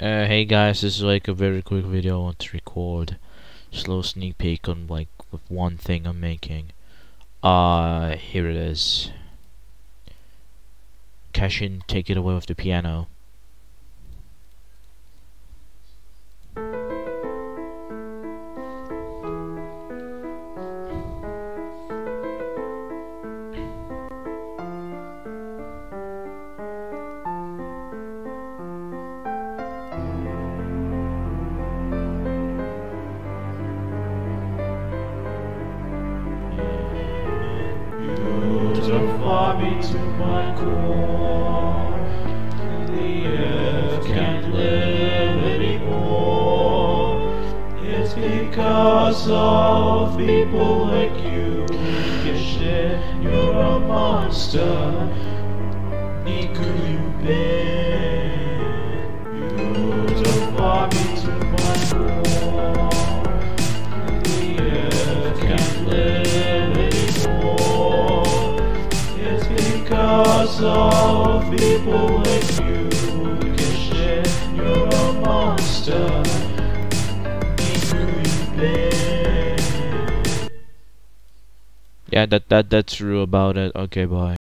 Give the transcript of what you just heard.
Hey guys, this is like a very quick video. I want to record slow sneak peek on like with one thing I'm making. Here it is. Cashin, take it away with the piano. Far me to my core. The earth can't live anymore. It's because of people like you. Shit, you're a monster. Niiku, Yubin. You far me to my core. The earth can't live anymore. Because of people like you, shit, you're a monster. Niiku, Yubin. Yeah, that's true about it. Okay, bye.